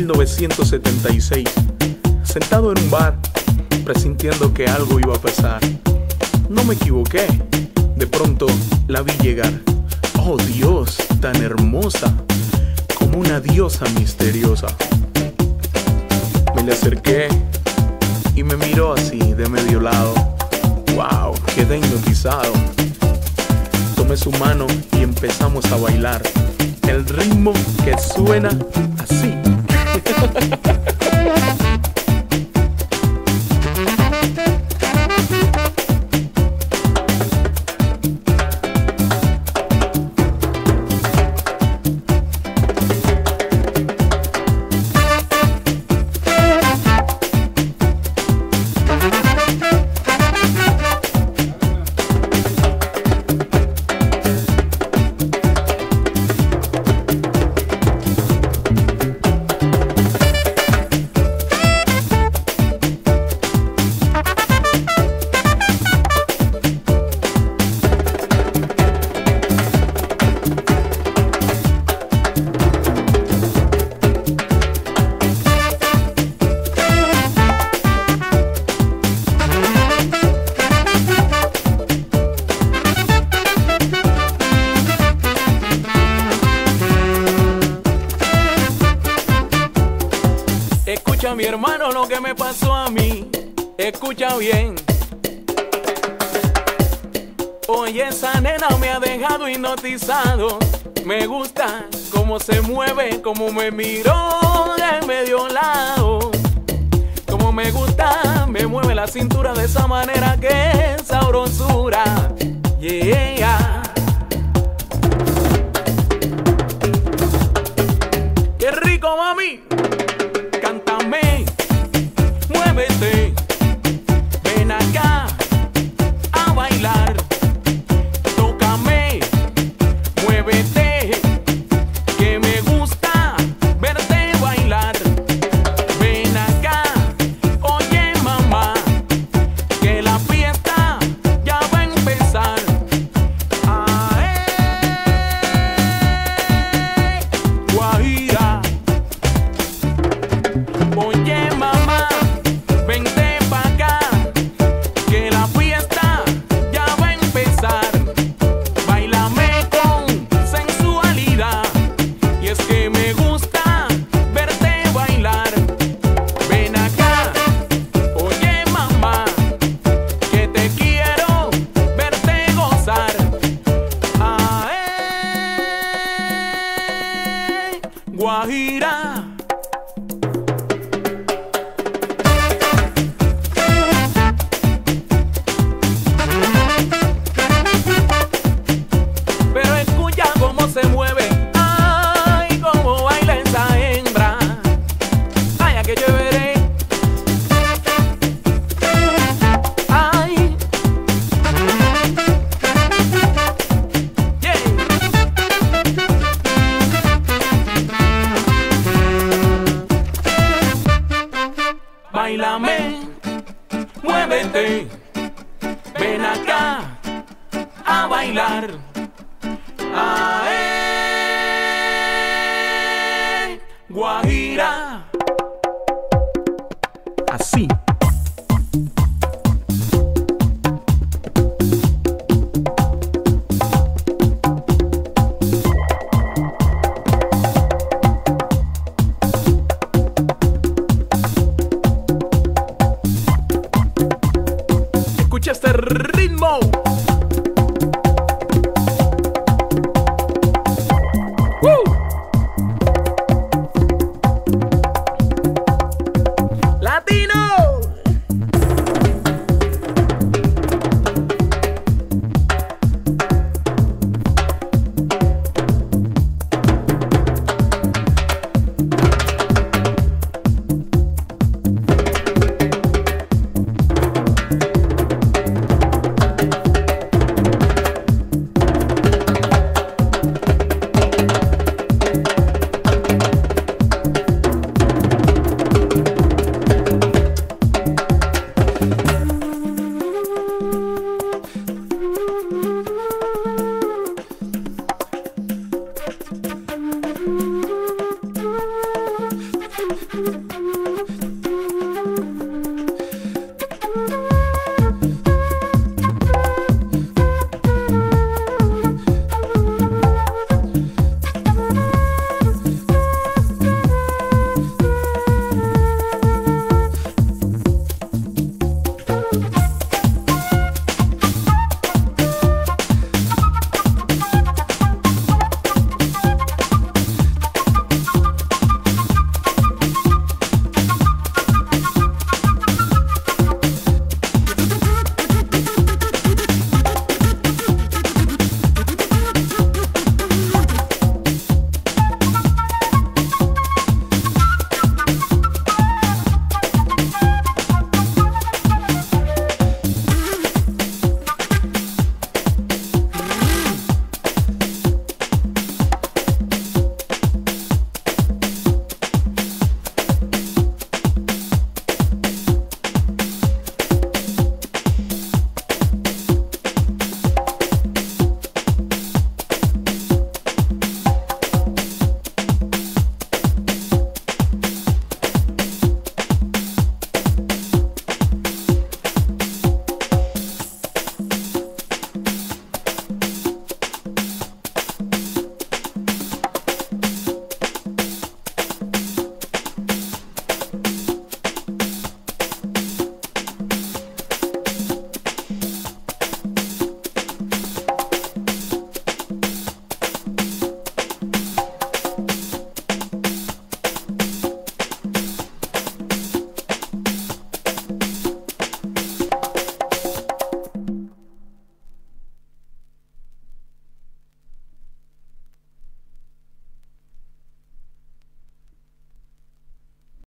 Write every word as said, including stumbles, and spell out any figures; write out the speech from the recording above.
mil novecientos setenta y seis, sentado en un bar, presintiendo que algo iba a pasar. No me equivoqué, de pronto la vi llegar. Oh Dios, tan hermosa, como una diosa misteriosa. Me le acerqué y me miró así de medio lado. Wow, quedé hipnotizado. Tomé su mano y empezamos a bailar el ritmo que suena así. Escucha, mi hermano, lo que me pasó a mí. Escucha bien. Oye, esa nena me ha dejado hipnotizado. Me gusta cómo se mueve, cómo me miró de medio lado. Como me gusta, me mueve la cintura de esa manera, que sabrosura. Yeah. Qué rico, mami. Cántame, muévete, ven acá a bailar. Tócame, muévete, que me gusta verte bailar. Ven acá, oye mamá, que la fiesta ya va a empezar. Ae, Guajira. Oye mamá, vente pa' acá, que la fiesta ya va a empezar. Báilame con sensualidad, y es que me gusta verte bailar. Ven acá, oye mamá, que te quiero verte gozar. Ae, Guajira. Pero escucha cómo se mueve, ay, cómo baila esa hembra. Ay, a que yo veré. Ay, yeah. Báilame, muévete, ven acá a bailar. Ae, Guajira.